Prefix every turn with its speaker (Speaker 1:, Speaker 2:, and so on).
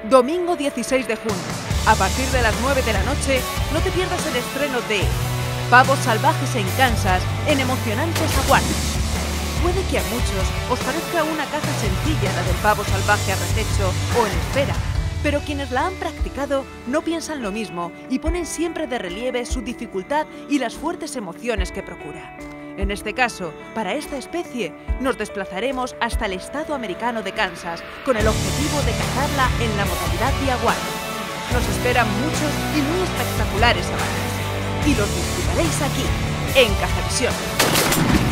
Speaker 1: Domingo 16 de junio, a partir de las 9 de la noche, no te pierdas el estreno de Pavos Salvajes en Kansas en emocionantes aguardos. Puede que a muchos os parezca una caza sencilla la del pavo salvaje a retecho o en espera, pero quienes la han practicado no piensan lo mismo y ponen siempre de relieve su dificultad y las fuertes emociones que procura. En este caso, para esta especie, nos desplazaremos hasta el estado americano de Kansas con el objetivo de cazarla en la modalidad de aguardo. Nos esperan muchos y muy espectaculares avances y los disfrutaréis aquí, en Cazavisión.